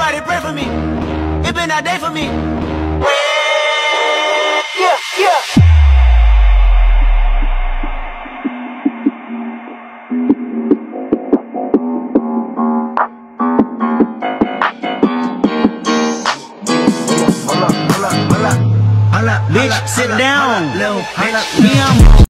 Everybody pray for me. It been that day for me. Yeah, yeah. Bitch, sit down. Me, I'm